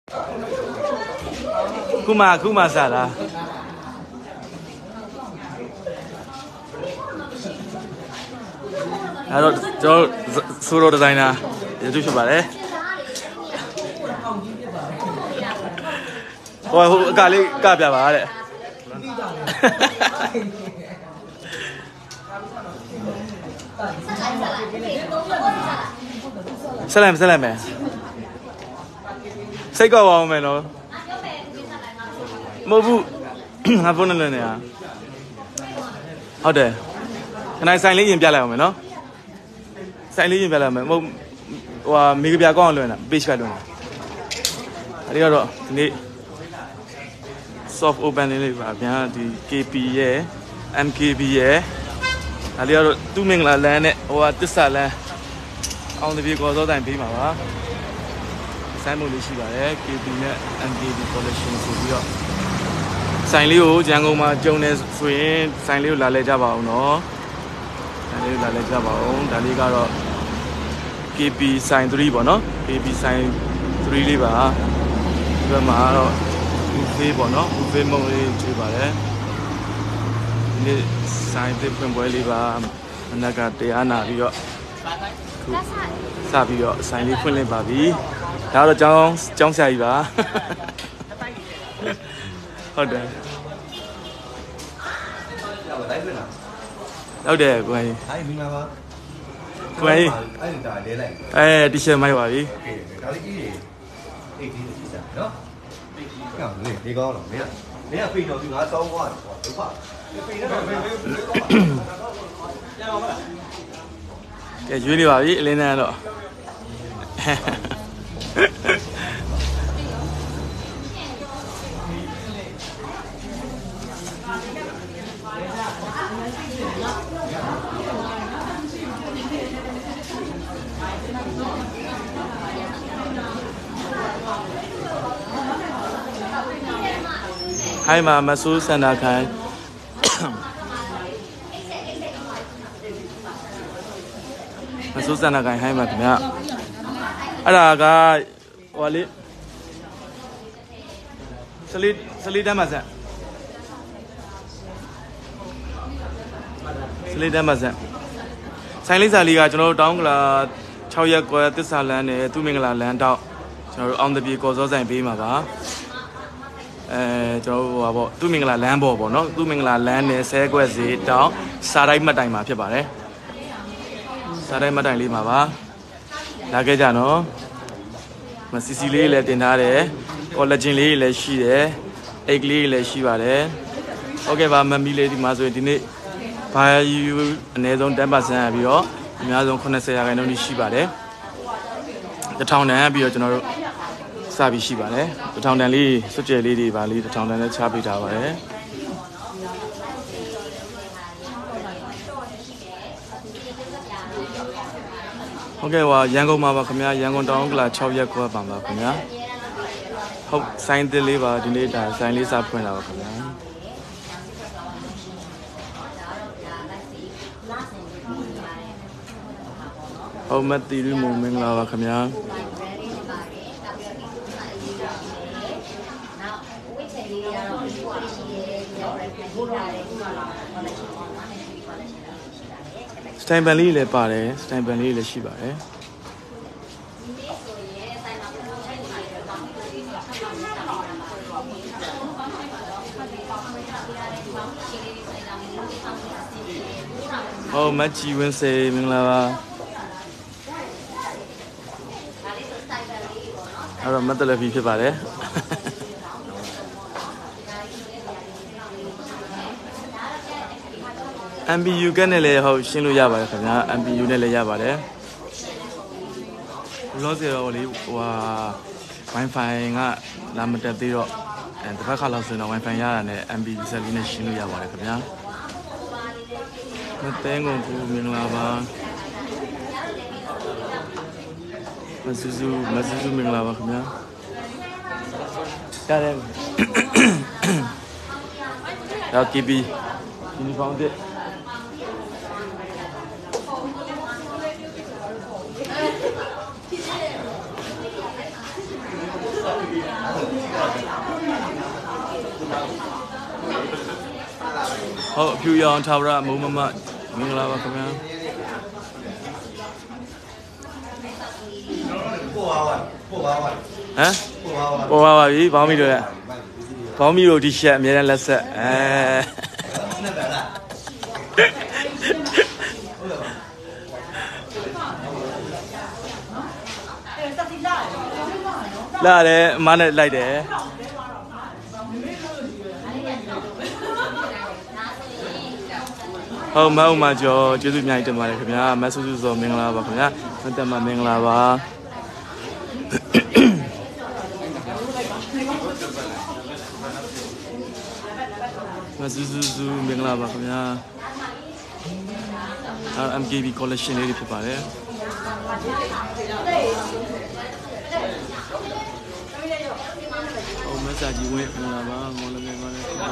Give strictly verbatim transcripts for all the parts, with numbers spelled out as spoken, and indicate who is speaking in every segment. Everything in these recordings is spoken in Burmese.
Speaker 1: Kuma kuma sala. Hello, Joe Suro designer. Itu siapa deh? Oh, kali kali apa deh? Salam salam eh. Saya kau awak mana? Mau bu, apa nak ni ya? Ada. Kenapa saya ni yang biasa mana? Saya ni yang biasa mana? Mau wah mega biasa kau mana? Base kau mana? Ada ada. Ni soft open ni lah. Biasa di K P ye, M K B ye. Ada ada tu menglah lain ni. Wah tu salah. Orang tu biasa kau tahu tak pergi mana? Saya mau lisi lah. K P ni M K B collection studio. Saya liu jangan cuma jauh ni suin. Saya liu lalai jawab no. Saya liu lalai jawab. Dari kalau K P sign three bono. K P sign three ni bah. Sebab mana buffet bono. Buffet mau ni cuba le. Ini sign tu pun boleh ni bah. Mana kata anak dia. Sabi dia sign ni pun le babi. Dah jauh jauh saya bah. Ada. Ada, kuai.
Speaker 2: Hai, minta apa?
Speaker 1: Kuai.
Speaker 2: Ai dah ada lagi.
Speaker 1: Eh, di sini mai wabi.
Speaker 2: Okey, kali ini, eh, ini kita, no? Kan, ni, ni kau lah, ni, ni apa itu? Ni nggak tahu kan? Lupa.
Speaker 1: Eh, jadi wabi, lena lo. Hai ma masuk sana kan. Masuk sana kan hai ma kena. Ada agak wali. Selit selit dah masa. Selit dah masa. Saya lihat lihat jono tahun kala cawyak kau tu salah ni tu minggu lalu tahun. Jono on the beach kau so saya pergi mana? Eh, jauh apa? Tu minggu lalu lambo apa? No, tu minggu lalu ni saya kau sih tahu sarai mata ini macam apa? Sarai mata ini apa? Lagi jano, masih sili le tenare, collagen le le sih, egg le le sih bare. Okey, bah, mami le di masuk ini, bayu ni dong tempat saya biar, ni dong kena saya akan ni sih bare. Jauh ni biar jono sabi sih bare. Jauh ni li, suci li di bali, jauh ni cabai dah bare. Okey, wah, yang kau mahu kemana? Yang kau tahu kalau cawyak kau apa mahu kemana? Hau sains deli bah, di ni dah sains li sab kau nak kemana? Hau mati di moment lah kemana? Stempel le pare, stempel le sih pare. Oh, macam mana sih menglawa? Ada macam lebih apa pare? M B U kan ni le hau sini lu ya bare kan? M B U ni le ya bare. Ulang sih oli wah wifi ngah lama tadi ro. Tapi kalau sudah wifi ya ni M B U sini ni sini lu ya bare kan? Tengok tu menglawa. Masusu masusu menglawa kan? Karen. Ya K B ini found it. ဟုတ်အဖြူရောင်ထာဝရမုံမမမင်္ဂလာပါခင်ဗျာ
Speaker 2: ပို့ပါပါပို့ပါပါ
Speaker 1: ဟမ်ပို့ပါပါပြီဘောင်းမီတို့ရဲ့ဘောင်းမီတို့ဒီရှက်အများနဲ့လက်ဆက်အဲလာတယ်အမနဲ့လိုက်တယ်ဟုတ်မဟုတ်မကျော်ကျေးဇူးအများကြီးတင်ပါတယ်ခင်ဗျာမဆူဆူစောမင်္ဂလာပါခင်ဗျာမတက်မမင်္ဂလာပါမဆူဆူဆူမင်္ဂလာပါခင်ဗျာ แอม ကေ ဘီ collection လေးတွေဖြစ်ပါတယ်ဟုတ်မက်ဆာကြီးဝင်မင်္ဂလာပါမော်လမြိုင်ပါလေခင်ဗျာ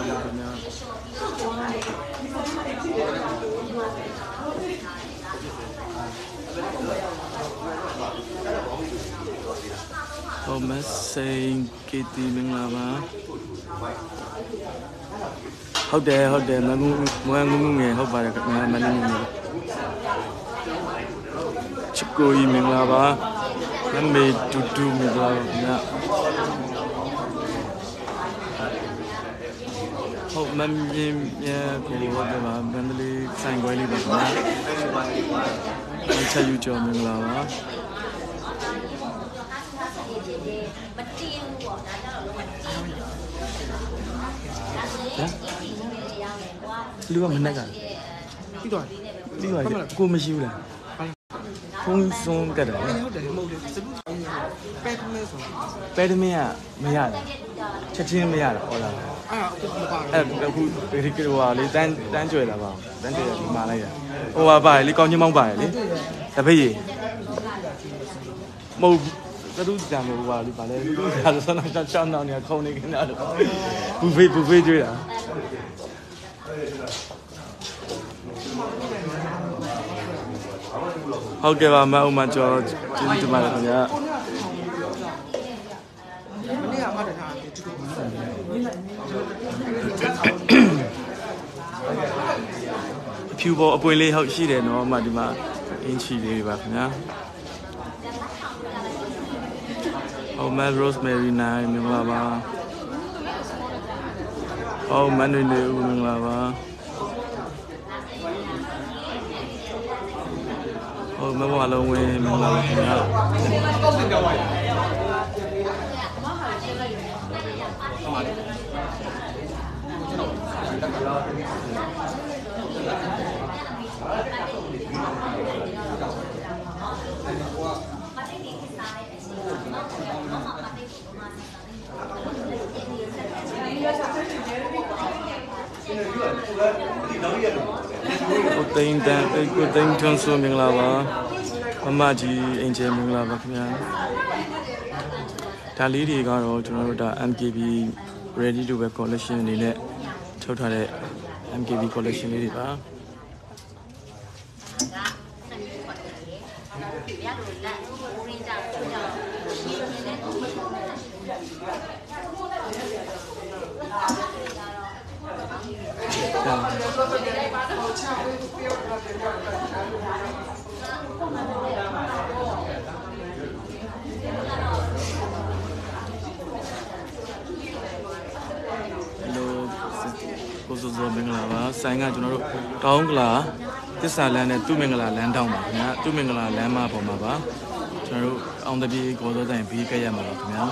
Speaker 1: ဟုတ်မက်ဆေးကေတီမင်္ဂလာပါဟုတ်တယ်ဟုတ်တယ်မငူမငူငယ်ဟုတ်ပါတယ်ခင်ဗျာမနင်းငယ်ချစ်ကိုကြီးမင်္ဂလာပါမမေတူတူမင်္ဂလာပါခင်ဗျာဟုတ်မမြင်မြကိုဟုတ်တယ်ပါမန္တလေးဆိုင်ခွဲလေးပါခင်ဗျာချက်ယူကျော်မင်္ဂလာပါလူကမနဲ့ကပြီးတော့ပြီးတော့ကိုမရှိဘူးလားဖုန်းဆုံးကတ်တယ်ဟုတ်တယ်မဟုတ်တယ်စပုတ်ဆောင်ပဲထမင်းဆိုပဲထမင်းကမရတာချက်ချင်းမရတာဟောလားအဲ့ဒါမပါဘူးအဲ့အခုဒီကဟိုဟာလေတန်းတန်းကျွဲတာပါတန်းကျွဲတာဒီမှာလိုက်တာဟိုဟာပါတယ်လေကောင်းချင်းမောင်းပါတယ်လေတပိတ်ကြီးမဟုတ်ကတူးကြံမဟုတ်ပါလေပါလေလူကဆိုတော့ချောင်းချောင်းနေခုံနေခင်ဗျားတို့ဘူဖေးဘူဖေးကျွေးတာဟုတ်ကဲ့ပါမအုံမကျော်ကျေးဇူးတင်ပါတယ်ခင်ဗျာမနေ့ကမှတ်ထားတယ်ဒီလိုဖြူပေါ်အပွင့်လေးဟုတ်ရှိတယ်နော်အမဒီမှာအင်းချီလေးပါခင်ဗျာဟုတ်မက် Rosemary နိုင်မင်္ဂလာပါဟုတ်မန်နေနေဦးမင်္ဂလာပါဟုတ်မဘောလုံးဝင်မင်္ဂလာပါခင်ဗျာကိုသိန်းတန်ကိုသိန်းထွန်းစုမင်္ဂလာပါမမကြီးအင်ဂျင်မင်္ဂလာပါခင်ဗျာဒါလေးတွေကတော့ကျွန်တော်တို့ဒါ M K B ready to wear collection အနေနဲ့ထုတ်ထားတဲ့ M K B collection လေးတွေပါကိုစိုးစိုးမင်္ဂလာပါဆိုင်ကကျွန်တော်တို့တောင်းကလာတစ္ဆာလမ်းနဲ့သူ့မင်္ဂလာလမ်းတောင်းပါခင်ဗျာသူ့မင်္ဂလာလမ်းမပေါ်မှာပါကျွန်တော်တို့အောင်တပြေကိုစိုးဆိုင်ဘေးကရမှာပါခင်ဗျာ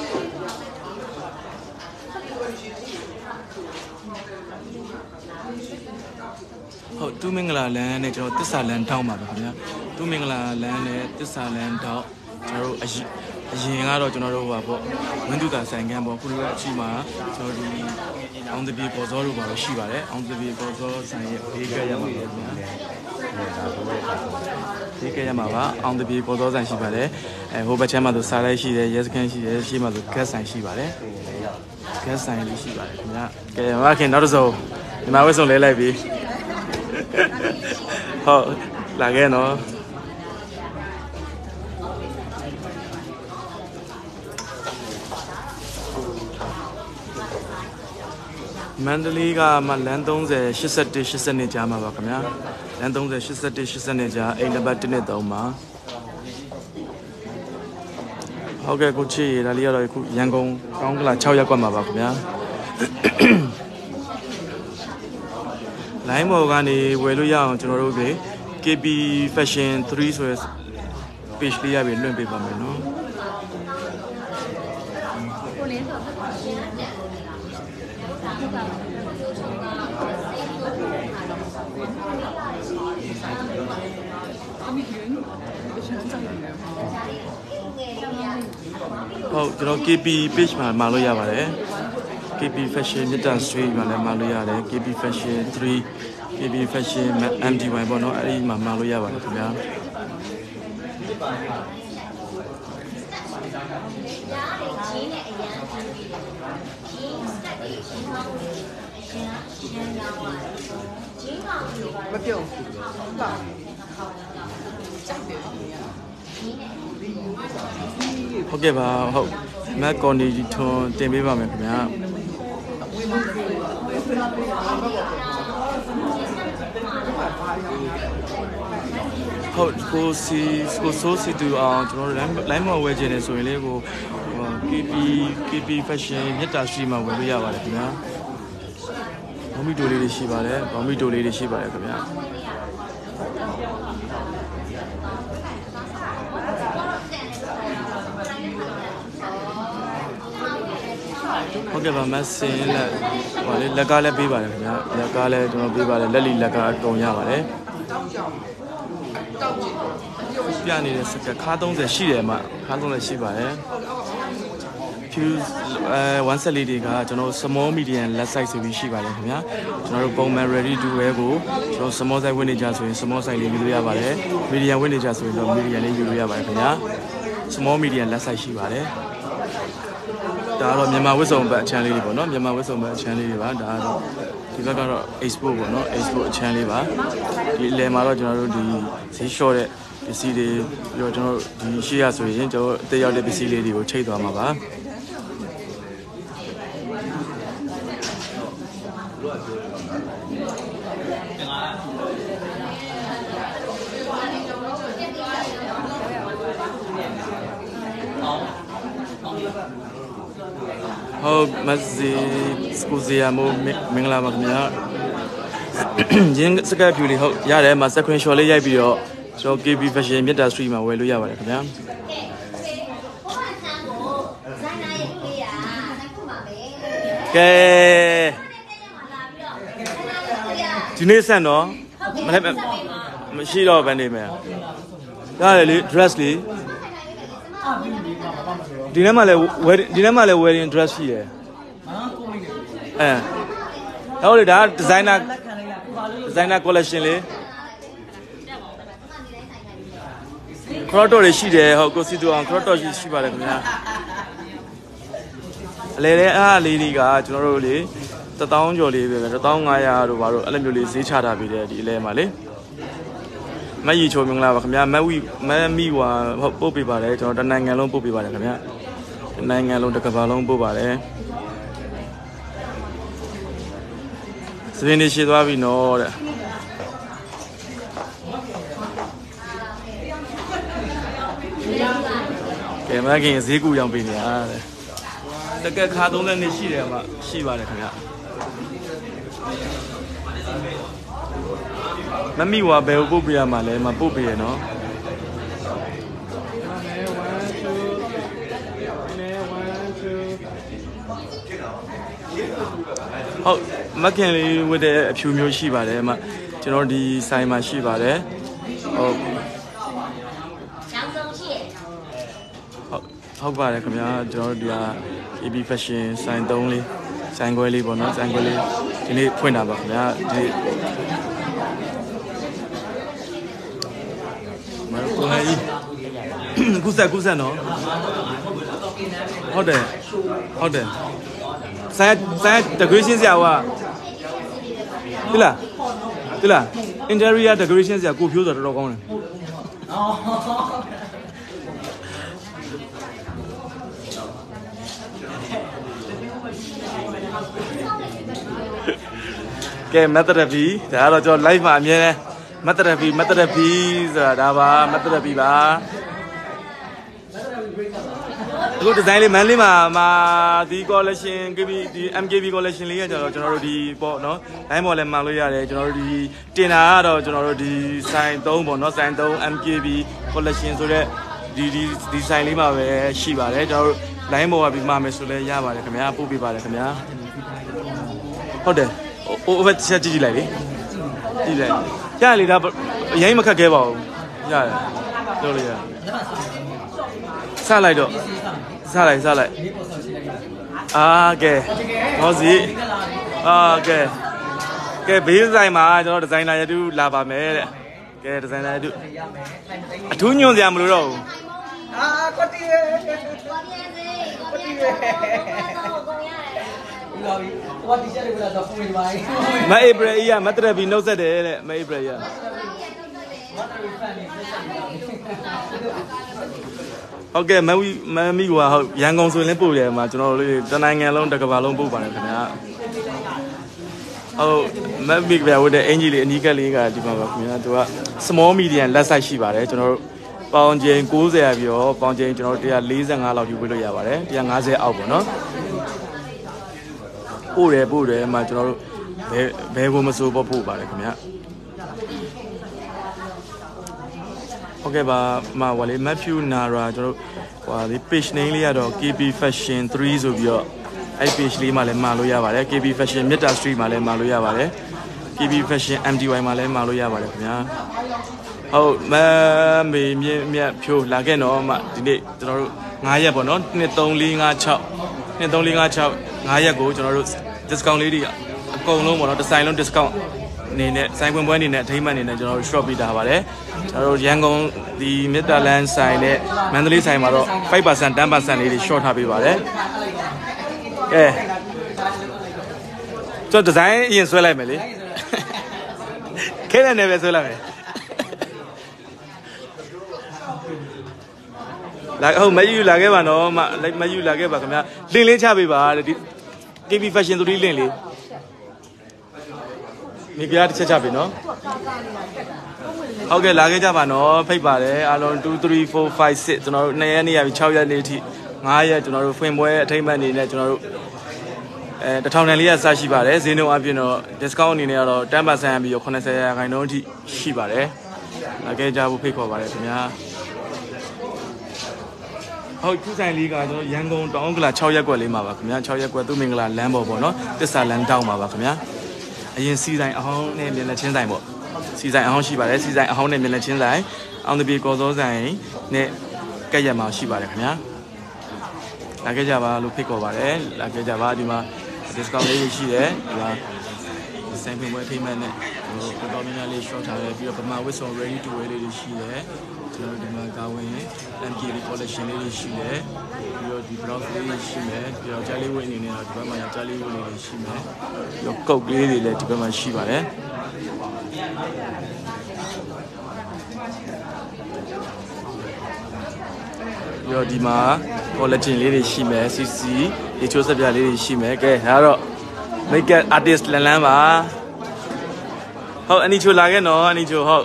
Speaker 1: ဟုတ်သူ့မင်္ဂလာလမ်းနဲ့ကျွန်တော်တစ္ဆာလမ်းတောင်းပါခင်ဗျာသူ့မင်္ဂလာလမ်းနဲ့တစ္ဆာလမ်းတောင်းကျွန်တော်တို့အရင်အရင်ကတော့ကျွန်တော်တို့ဟိုပါပေါ့ဝင်းသူတာဆိုင်ကန်းပေါ့ခုလိုအချိန်မှာကျွန်တော်ဒီအောင်တပြေပေါ်စောတို့ပါလို့ရှိပါတယ်အောင်တပြေပေါ်စောဆိုင်ရဲ့ဘေးကရမှာပါခင်ဗျာဘေးကရမှာပါအောင်တပြေပေါ်စောဆိုင်ရှိပါတယ်အဲဟိုဘက်ချမ်းမှာဆိုစားလိုက်ရှိတယ်ရဲစခန်းရှိတယ်ရှေ့မှာဆိုဂက်ဆိုင်ရှိပါတယ်ဂက်ဆိုင်လေးရှိပါတယ်ခင်ဗျာကဲမခင်နောက်တစ်စုံဒီမှာဝက်စုံလဲလိုက်ပြီဟုတ်လာခဲ့နော်မန္တလေးကမှလမ်း30 81 82ကြားမှာပါခင်ဗျာလမ်း30 81 82ကြားအိမ်နံပါတ်1နဲ့3မှာဟုတ်ကဲ့ကိုချစ်ရဒါလေးကတော့အခုရန်ကုန်ကောင်းကလာ6ရပ်ကွက်မှာပါခင်ဗျာလိုင်းမော်ကနေဝယ်လို့ရအောင်ကျွန်တော်တို့က K B Fashion three ဆိုတဲ့ page လေးရပြီးလွှင့်ပေးပါမယ်နော်ဟုတ်ကျွန်တော် K B page မှာမှာလို့ရပါတယ် K B Fashion မြတ်တာ street မှာလည်းမှာလို့ရတယ် K B Fashion three K B Fashion M D Y ပေါ့နော်အဲ့ဒီမှာမှာလို့ရပါတယ်ခင်ဗျာ
Speaker 3: မပြုံးပါ
Speaker 1: ဟုတ်ကဲ့ပါဟုတ်မက်ကော်နီထွန်တင်ပေးပါမယ်ခင်ဗျာဟုတ်ကိုစီကိုဆိုစီတူအောင်ကျွန်တော်တို့ line မှာဝယ်ခြင်းနေဆိုရင်လေကို K B K B Fashion မြတ်တာ street မှာဝယ်လို့ရပါတယ်ခင်ဗျာဘောမီတိုလေးတွေရှိပါတယ်ဘောမီတိုလေးတွေရှိပါတယ်ခင်ဗျာဟုတ်ကဲ့ပါမဆင်လက်ဟောလေလက်ကားလည်းပေးပါတယ်ခင်ဗျာလက်ကားလည်းကျွန်တော်ပေးပါတယ်လက်လီလက်ကားအကုန်ရပါတယ်ပြနေတဲ့စကခါ30ရှိတယ်မှာခါ30ရှိပါတယ်ဖြူအဲone setလေးတွေကကျွန်တော် small medium လက် size ဆိုပြီးရှိပါတယ်ခင်ဗျာကျွန်တော်တို့ပုံမှန် ready to wear ကိုကျွန်တော် small size ဝင်နေကြဆိုရင် small size လေးယူလို့ရပါတယ် medium ဝင်နေကြဆိုရင်တော့ medium လေးယူလို့ရပါတယ်ခင်ဗျာ small medium လက် size ရှိပါတယ်ဒါကတော့မြန်မာဝတ်စုံဘက်အချမ်းလေးတွေပေါ့နော်မြန်မာဝတ်စုံဘက်အချမ်းလေးတွေပါဒါကတော့ဒီဘက်ကတော့ export ပေါ့နော် export အချမ်းလေးပါဒီအလယ်မှာတော့ကျွန်တော်တို့ဒီဈေးလျှော့တဲ့ပစ္စည်းတွေပြီးတော့ကျွန်တော်တို့ဒီရှေ့ရဆိုရင်ကျွန်တော်အသေးရောက်တဲ့ပစ္စည်းလေးတွေကိုချိတ်သွားမှာပါဟုတ်မစီစကူစီယာမိုမင်္ဂလာပါခင်ဗျာရင်းစကပ်ဖြူလေးဟုတ်ရတယ်မှာ screenshot လေးရိုက်ပြီးတော့ကျွန်တော် K B Fashion မြတ်တာ street မှာဝယ်လို့ရပါတယ်ခင်ဗျာကဲဒီနေ့ဆက်တော့မနေ့မရှိတော့ဘယ်နေမလဲရတယ်လေ dress လေးဒီနေ့မှလည်းဒီနေ့မှလည်း wedding dress ရှိတယ်အဲဟုတ်လေဒါ designer designer collection လေး crop top တွေရှိတယ်ဟုတ်ကိုစီတူအောင် crop top ရှိရှိပါတယ်ခင်ဗျာအလဲတဲ့အားလေးတွေကကျွန်တော်တို့လေတစ်သောင်းကျော်လေးပဲတစ်သောင်း၅ရာတို့ဘာလို့အဲ့လိုမျိုးလေးဈေးချတာပြီးတယ်ဒီအလဲမှာလေမတ်ရီချိုမင်္ဂလာပါခင်ဗျာမတ်ဝီမတ်မီဝါပို့ပေးပါတယ်ကျွန်တော်တနိုင်ငံလုံးပို့ပေးပါတယ်ခင်ဗျာတနိုင်ငံလုံးတစ်ကမ္ဘာလုံးပို့ပါတယ်စပင်းနေရှိသွားပြီနော်တဲ့ကဲမခင်ဈေးကူရောင်းပေးနေတာတဲ့တကက်ခါသုံးလက်နေရှိတယ်မှာရှိပါတယ်ခင်ဗျာမမီဝါဘယ်ကိုပို့ပေးရမှာလဲမပို့ပေးရနော်ဟုတ်မခင်လေးဝတ်တဲ့အဖြူမျိုးရှိပါတယ်အမကျွန်တော်ဒီဆိုင်မှာရှိပါတယ်ဟုတ်ဟုတ်ပါတယ်ခင်ဗျာကျွန်တော်တို့ဒီက K B Fashion ဆိုင်သုံးလေးဆိုင်ခွဲလေးပေါ့နော်ဆိုင်ခွဲလေးဒီနေ့ဖွင့်တာပါခင်ဗျာဒီမတော်လေးကုဆက်ကုဆက်နော်ဟုတ်တယ်ဟုတ်တယ်ဆိုင်ဆိုင် decoration ဆရာကဒီလားဒီလား interior decoration ဆရာကိုဖြိုးဆိုတော့တော်တော်ကောင်းတယ်ကဲမတ်တရပီဒါကတော့ကျွန်တော် live မှာအမြဲတမ်းမတ်တရပီမတ်တရပီဆိုတာဒါပါမတ်တရပီပါအခုဒီဇိုင်းလေးမန်လေးမှာမှာဒီ collection ကဘီဒီ M K B collection လေးကကျွန်တော်ကျွန်တော်တို့ဒီပေါ့နော် line ပေါ်လည်းမှန်လို့ရတယ်ကျွန်တော်တို့ဒီတင်တာကတော့ကျွန်တော်တို့ဒီ sign သုံးပေါ့နော် sign သုံး M K B collection ဆိုတဲ့ဒီဒီဒီ sign လေးမှာပဲရှိပါတယ်ကျွန်တော်တို့ line ပေါ်ကပြီးမှာမယ်ဆိုလဲရပါတယ်ခင်ဗျာပို့ပေးပါတယ်ခင်ဗျာဟုတ်တယ်ဟိုဘက်ချက်ကြည့်ကြည့်လိုက်လေကြည့်လိုက်ရလေဒါအရင်မခက်ခဲပါဘူးရတယ်ပြောလို့ရစလိုက်တော့စလိုက်စလိုက်အာကဲဟောစီအာကဲကဲဘေးဆိုင်မှာကျွန်တော်ဒီဇိုင်နာရတူလာပါမယ်တဲ့ကဲဒီဇိုင်နာရတူအထူးညွှန်စရာမလိုတော့ဘူး
Speaker 3: အာကွတီးကွတီးကွတီးဟိုဒီချက်တွေကတော့ဖုန်းတွေပါ
Speaker 1: မအေဘရီယာမတ်တရဘီနှုတ်ဆက်တယ်တဲ့မအေဘရီယာဟုတ်ကဲ့မဝီမမီကဟုတ်ရန်ကုန်ဆိုရင်ပို့တယ်မှာကျွန်တော်တို့တနိုင်ငံလုံးတစ်ကမ္ဘာလုံးပို့ပါတယ်ခင်ဗျာဟုတ်မမီကဝတ်တဲ့အင်ဂျီလေးအနီးကပ်လေးကဒီမှာပါခင်ဗျာသူက small medium လက်ဆိုင်ရှိပါတယ်ကျွန်တော်တို့ပေါင်ကျင်း၉၀ပြီးတော့ပေါင်ကျင်းကျွန်တော်တို့one forty-fiveလောက်ယူပေးလို့ရပါတယ်one fiftyအောက်ပေါ့နော်ပို့တယ်ပို့တယ်မှာကျွန်တော်တို့ဘယ်ဘယ်ကိုမစိုးပို့ပါတယ်ခင်ဗျာဟုတ်ကဲ့ပါမှာဟိုလေ Matthew Nara ကျွန်တော်ဟိုလေ page name လေးကတော့ K B Fashion three ဆိုပြီးတော့အဲ့ page လေးမှာလည်းမှာလို့ရပါတယ် K B Fashion Meta Street မှာလည်းမှာလို့ရပါတယ် K B Fashion M D Y မှာလည်းမှာလို့ရပါတယ်ခင်ဗျာဟုတ်မမေမြင့်မြတ်ဖြိုးလာခဲ့တော့မှဒီနေ့ကျွန်တော်တို့nineရက်ပေါ့နော်two three four five six two three four five six nineရက်ကိုကျွန်တော်တို့ discount လေးတွေအကုန်လုံးပေါ့နော်တစ်ဆိုင်လုံး discount အနေနဲ့ဆိုင်ပွင့်ပွဲအနေနဲ့အထိမ်းအမှတ်အနေနဲ့ကျွန်တော်တို့ shop ပေးထားပါတယ်ကျွန်တော်တို့ရန်ကုန်ဒီမြစ်တာလန်ဆိုင်နဲ့မန္တလေးဆိုင်မှာတော့five percent ten percent လေးတွေ short ထားပေးပါတယ်ကဲကျွန်တော်ဒီဇိုင်းအရင်ဆွဲလိုက်မယ်လေခဲတဲ့နယ်ပဲဆွဲလိုက်မယ်လာဟုတ်မယူလာခဲ့ပါနော်မမယူလာခဲ့ပါခင်ဗျာလင့်လေးချပေးပါတဲ့ဒီ K B Fashion threeလင့်လေးမိဖုရားတစ်ချက်ချပေးနော်ဟုတ်ကဲ့လာခဲ့ကြပါနော်ဖိတ်ပါတယ်အားလုံးtwo three four five sixကျွန်တော်တို့twoရက်နေ့ရပြီsixရက်နေ့အထိfiveရက်ကျွန်တော်တို့ဖွင့်ပွဲအထိမ်းအမှတ်အနေနဲ့ကျွန်တော်တို့အဲone thousandလေးရစရှိပါတယ်ဈေးနှုန်းအပြင်တော့ discount အနေနဲ့ကတော့ten percent ပြီးတော့ninetyရာခိုင်နှုန်းအထိရှိပါတယ်လာခဲ့ကြဖို့ဖိတ်ခေါ်ပါတယ်ခင်ဗျာဟုတ်ခုဆိုင်လေးကကျွန်တော်ရန်ကုန်တောင်ကလာsixရက်ကွက်လေးမှာပါခင်ဗျာsixရက်ကွက်သူမင်္ဂလာလမ်းပေါ်ပေါ့နော်တစ္ဆာလမ်းတောင်းမှာပါခင်ဗျာအရင်စီဆိုင်အဟောင်းနဲ့မျက်နှာချင်းဆိုင်ပေါ့စီဆိုင်အဟောင်းရှိပါတယ်စီဆိုင်အဟောင်းနဲ့မျက်နှာချင်းဆိုင်အောင်တပြေကော်စောဆိုင်နဲ့ကက်ရက်မှာရှိပါတယ်ခင်ဗျာလာခဲ့ကြပါလို့ဖိတ်ခေါ်ပါတယ်လာခဲ့ကြပါဒီမှာ discount လေးရှိတယ်ဒီမှာဆိုင်ဖွင့်ပွဲထိမှတ်နဲ့ဟိုတော်တော်များများလေး short ထားတယ်ပြီးတော့ပမာဝစ်ဆောင် ready to wear လေးတွေရှိတယ်ကျွန်တော်ဒီမှာကာဝင် M K B collection လေးတွေရှိတယ်ပြီးတော့ဒီ blouse လေးတွေရှိမယ်ပြီးတော့ကြားလေးဝတ်အနေနဲ့တော့ဒီဘက်မှာကြားလေးဝတ်လေးတွေရှိမယ်ပြီးတော့ကုတ်လေးတွေလည်းဒီဘက်မှာရှိပါတယ်ပြီးတော့ဒီမှာ collection လေးတွေရှိမယ် C C ရေချိုးစက်ပြလေးတွေရှိမယ်ကဲဒါတော့ makeup artist လန်လန်းပါဟုတ်အနီချိုလာခဲ့နော်အနီချိုဟုတ်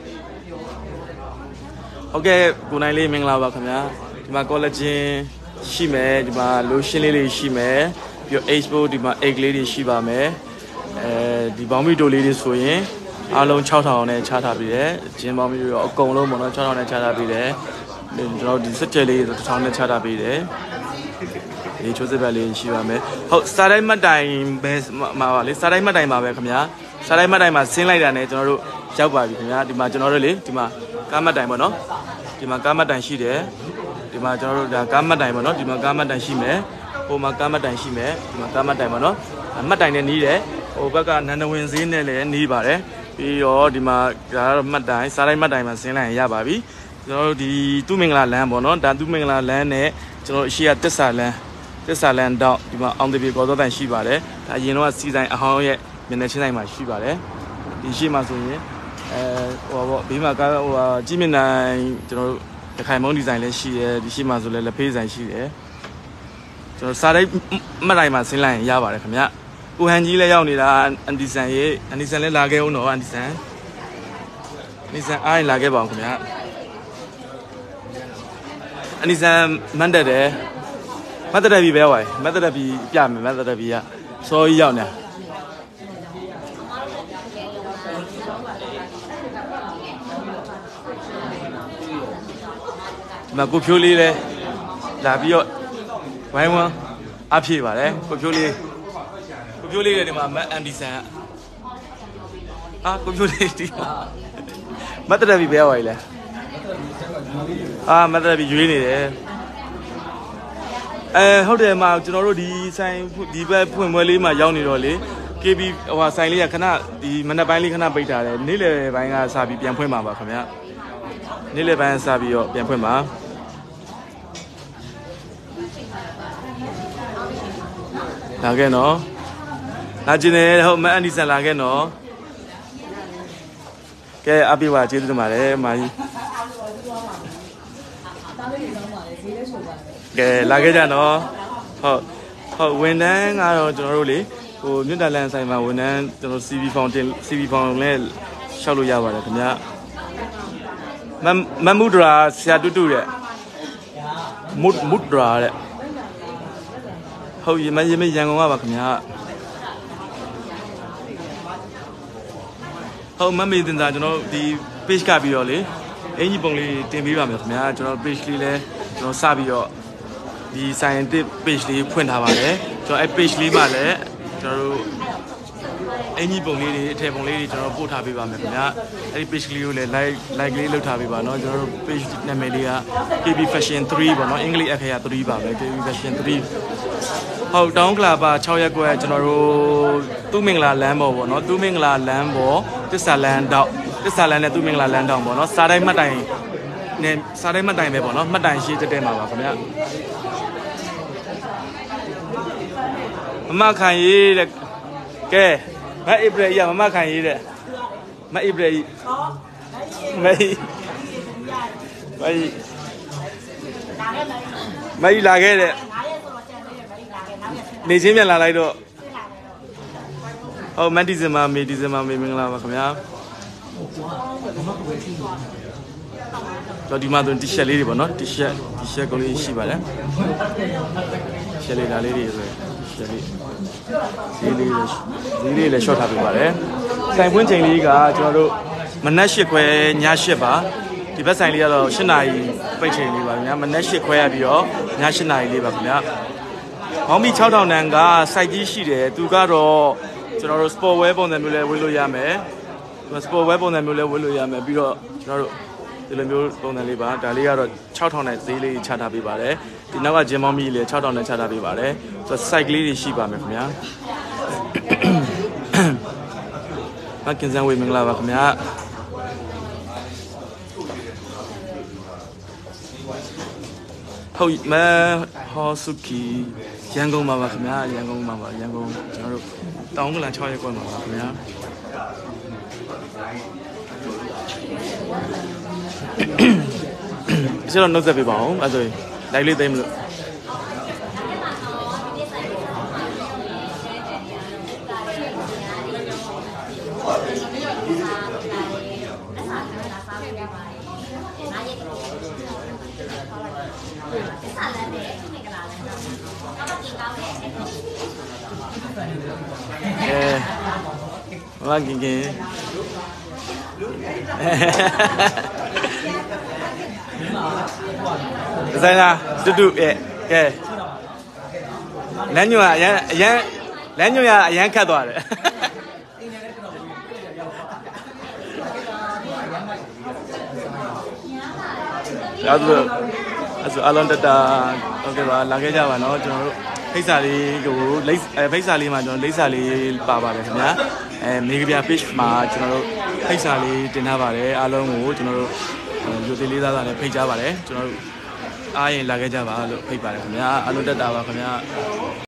Speaker 1: ဟုတ်ကဲ့ကိုနိုင်လေးမင်္ဂလာပါခင်ဗျာဒီမှာ collagen ရှိမယ်ဒီမှာ lotion လေးတွေရှိမယ်ပြီးတော့ expo ဒီမှာ egg လေးတွေရှိပါမယ်အဲဒီဘောင်းမီတိုလေးတွေဆိုရင်အားလုံးsix thousandနဲ့ချထားပြီးတယ်ဂျင်းဘောင်းမီတိုရောအကုန်လုံးပေါ့နော်six thousandနဲ့ချထားပြီးတယ်ကျွန်တော်ဒီစက်ကျဲလေးone thousandနဲ့ချထားပြီးတယ်ဒီချိုးစက်ပြလေးရှိပါမယ်ဟုတ်စားတိုင်းမှတ်တိုင်ပဲမှာပါလေစားတိုင်းမှတ်တိုင်ပါပဲခင်ဗျာစားတိုင်းမှတ်တိုင်မှာဆင်းလိုက်တာနဲ့ကျွန်တော်တို့ရောက်ပါပြီခင်ဗျာဒီမှာကျွန်တော်တို့လေဒီမှာကားမှတ်တိုင်ပေါ့နော်ဒီမှာကားမှတ်တိုင်ရှိတယ်ဒီမှာကျွန်တော်တို့ဒါကားမှတ်တိုင်ပေါ့နော်ဒီမှာကားမှတ်တိုင်ရှိမယ်ဟိုမှာကားမှတ်တိုင်ရှိမယ်ဒီမှာကားမှတ်တိုင်ပေါ့နော်မှတ်တိုင်နဲ့နီးတယ်ဟိုဘက်ကနန္ဒဝင်ဈေးနဲ့လည်းနီးပါတယ်ပြီးတော့ဒီမှာဒါတော့မှတ်တိုင်စားတိုင်းမှတ်တိုင်မှာဆင်းလိုက်ရင်ရပါပြီကျွန်တော်တို့ဒီသူမင်္ဂလာလမ်းပေါ့နော်ဒါသူမင်္ဂလာလမ်းနဲ့ကျွန်တော်အရှိရတစ္ဆာလမ်းတစ္ဆာလမ်းတော့ဒီမှာအောင်တပြေကော်စောတိုင်ရှိပါတယ်ဒါအရင်တော့စီဆိုင်အဟောင်းရဲ့မျက်နှာချင်းဆိုင်မှာရှိပါတယ်ဒီရှိမှဆိုရင်အဲဟိုပေါ့ဘေးမှာကဟိုကြီးမြင့်နိုင်ကျွန်တော်တို့တခိုင်မုံဒီဇိုင်းလည်းရှိတယ်ဒီရှိမှဆိုလည်းလက်ဖေးဆိုင်ရှိတယ်ကျွန်တော်စားတိုင်းမှတ်တိုင်းမှာဆင်းလိုက်ရင်ရပါတယ်ခင်ဗျကိုဟန်ကြီးလည်းရောက်နေတာအန်ဒီဆန်ရေအန်ဒီဆန်လည်းလာခဲ့ဦးတော့အန်ဒီဆန်အန်ဒီဆန်အားရင်လာခဲ့ပါအောင်ခင်ဗျအန်ဒီဆန်မန်တက်တယ်မတ်တက်ပြီပဲဝိုင်မတ်တက်ပြီပြမယ်မတ်တက်ပြီကစောကြီးရောက်နေမကိုဖြိုးလေးလဲလာပြီးတော့ဝိုင်းဝန်းအဖြည့်ပါတယ်ကိုဖြိုးလေးကိုဖြိုးလေးလည်းဒီမှာမတ်အန်ဒီဆန်အာကိုဖြိုးလေးဒီမတ်တက်ပြီပဲဝိုင်လဲအာမတ်တက်ပြီရွေးနေတယ်အဲဟုတ်တယ်မှာကျွန်တော်တို့ဒီဆိုင်ဒီဘက်ဖွင့်ပွဲလေးမှာရောက်နေတော့လေ ကေ ဘီ ဟိုဆိုင်လေးကခဏဒီမနက်ပိုင်းလေးခဏပိတ်ထားတယ်နေ့လယ်ပိုင်းကစပြီးပြန်ဖွင့်မှာပါခင်ဗျနေ့လယ်ပိုင်းစပြီးတော့ပြန်ဖွင့်ပါလာခဲ့နော်လာကျင်တယ်ဟုတ်မအန်ဒီဆန်လာခဲ့နော်ကဲအပြည့်ပါကျေးဇူးတင်ပါတယ်မာကြီးကဲလာခဲ့ကြနော်ဟုတ်ဟုတ်ဝန်ထမ်းကတော့ကျွန်တော်တို့လေဟိုမြင့်တလန်ဆိုင်မှာဝန်ထမ်းကျွန်တော် စီ ဗီ Fountain စီ ဗီ Fountain လည်းရှောက်လို့ရပါတယ်ခင်ဗျမမမူဒရာဆရာတူတူတဲ့မုမုဒရာတဲ့ဟုတ်ရေမရေမရန်ကုန်ကပါခင်ဗျဟုတ်မမေတင်တာကျွန်တော်ဒီ page ကပြီးတော့လေအင်ကြီးပုံလေးတင်ပေးပါမယ်ခင်ဗျကျွန်တော် page လေးလည်းကျွန်တော်စပြီးတော့ဒီ scientific page လေးဖွင့်ထားပါတယ်ကျွန်တော်အဲ page လေးမှာလည်းကျွန်တော်တို့အင်ကြီးပုံလေးတွေအထည်ပုံလေးတွေကျွန်တော်ပို့ထားပေးပါမယ်ခင်ဗျအဲဒီ page လေးကိုလည်း like like လေးလုပ်ထားပေးပါเนาะကျွန်တော်တို့ page နာမည်လေးက ကေ ဘီ Fashion 3ပေါ့เนาะအင်္ဂလိပ်အခရာ3ပါပဲ ကေ ဘီ Fashion 3ဟုတ်တောင်းကလာပါ6ရက်ကွယ်ကျွန်တော်တို့သူမင်္ဂလာလမ်းပေါ်ပေါ့เนาะသူမင်္ဂလာလမ်းပေါ်တစ္ဆာလမ်းတောက်တစ္ဆာလမ်းနဲ့သူမင်္ဂလာလမ်းတောင်ပေါ့เนาะစားတိုင်းမှတ်တိုင်နဲ့စားတိုင်းမှတ်တိုင်ပဲပေါ့เนาะမှတ်တိုင်ရှိတက်တက်မှာပါခင်ဗျမမခိုင်ရေးတဲ့ကဲမအိပရကြီးမမခိုင်ရေးတဲ့မအိပရကြီးမေးမေးမေးလာခဲ့တဲ့နေချင်းပြန်လာလိုက်တော့ဟုတ်မန်ဒီဇင်မာမေဒီဇင်မာမေမင်္ဂလာပါခင်ဗျာတော့ဒီမှာတော့တီရှပ်လေးတွေပေါ့နော်တီရှပ်တီရှပ်ကလေးရှိပါတယ်ရှပ်လေးဒါလေးတွေဆိုရှပ်လေးဈေးလေးလည်းဈေးလေးလည်းရှော့ထားပေးပါတယ်ဆိုင်ပွင့်ချိန်လေးကကျွန်တော်တို့မနက်၈ခွဲည၈ပါဒီဘက်ဆိုင်လေးကတော့၈နာရီပိတ်ချိန်လေးပါခင်ဗျာမနက်၈ခွဲရပြီးတော့ည၈နာရီလေးပါခင်ဗျာမောင်မီ၆ထောင်တန်ကစိုက်ကြီးရှိတယ်သူကတော့ကျွန်တော်တို့ sport wear ပုံစံမျိုးလဲဝယ်လို့ရမယ် sport wear ပုံစံမျိုးလဲဝယ်လို့ရမယ်ပြီးတော့ကျွန်တော်တို့ဒီလိုမျိုးပုံစံလေးပါဒါလေးကတော့၆ထောင်နဲ့ဈေးလေးချထားပေးပါတယ်ဒီနောက်ကဂျင်မောင်မီလည်း၆ထောင်နဲ့ချထားပေးပါတယ်ဆိုတော့ site လေးတွေရှိပါမယ်ခင်ဗျာမကင်ဆန်ဝေးမင်္ဂလာပါခင်ဗျာဟုတ်မဟောစုကီရန်ကုန်မှာပါခင်ဗျာရန်ကုန်မှာပါရန်ကုန်ကျွန်တော်တို့တောင်ကလန်၆ရက်ကွက်မှာပါခင်ဗျာကျွန်တော်နှုတ်ဆက်ပေးပါအောင်အဲ့ဆိုရင် live လေးသိမ်းမလို့အဲမကင်ကင်ဒီဇိုင်နာတူတူရဲ့ကဲလမ်းညွှန်ကအရန်အရန်လမ်းညွှန်ရအရန်ခတ်သွားတယ်အဲ့ဒါအဲ့ဆိုအလုံးတတာโอเคပါလာခဲ့ကြပါเนาะကျွန်တော်တို့ဖိတ်စာလေးကိုလိပ်ဖိတ်စာလေးမှာကျွန်တော်လိပ်စာလေးပါပါတယ်ခင်ဗျာအဲမေဂပြ page မှာကျွန်တော်တို့ဖိတ်စာလေးတင်ထားပါတယ်အားလုံးကိုကျွန်တော်တို့ယူသေးလေးသားသားနဲ့ဖိတ်ကြပါတယ်ကျွန်တော်တို့အားရင်လာခဲ့ကြပါလို့ဖိတ်ပါတယ်ခင်ဗျာအားလုံးတက်တာပါခင်ဗျာ